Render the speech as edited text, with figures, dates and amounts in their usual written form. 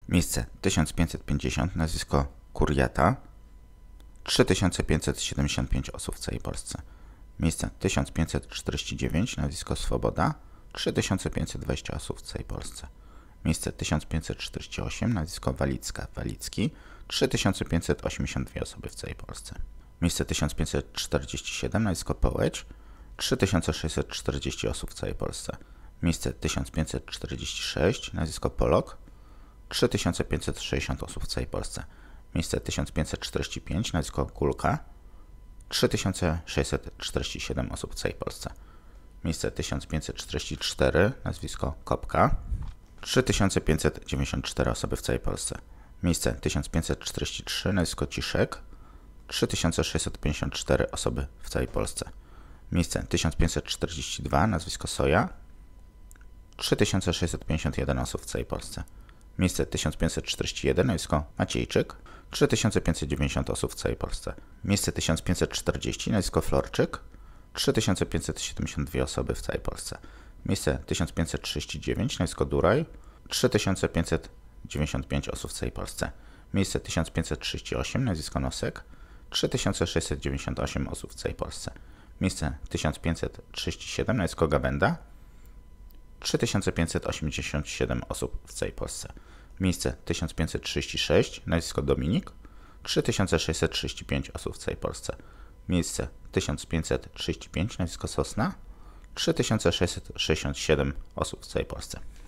Miejsce 1550, nazwisko Kuriata, 3575 osób w całej Polsce. Miejsce 1549, nazwisko Swoboda, 3520 osób w całej Polsce. Miejsce 1548, nazwisko Walicka, Walicki, 3582 osoby w całej Polsce. Miejsce 1547, nazwisko Połeć, 3640 osób w całej Polsce. Miejsce 1546, nazwisko Polok, 3560 osób w całej Polsce. Miejsce 1545, nazwisko Kulka, 3647 osób w całej Polsce. Miejsce 1544, nazwisko Kopka, 3594 osoby w całej Polsce. Miejsce 1543, nazwisko Ciszek, 3654 osoby w całej Polsce. Miejsce 1542, nazwisko Soja, 3651 osób w całej Polsce. Miejsce 1541, nazwisko Maciejczyk, 3590 osób w całej Polsce. Miejsce 1540, nazwisko Florczyk, 3572 osoby w całej Polsce. Miejsce 1539, nazwisko Duraj, 3595 osób w całej Polsce. Miejsce 1538, nazwisko Nosek, 3698 osób w całej Polsce. Miejsce 1537, nazwisko Gabenda, 3587 osób w całej Polsce. Miejsce 1536, nazwisko Dominik, 3635 osób w całej Polsce. Miejsce 1535, nazwisko Sosna, 3667 osób w całej Polsce.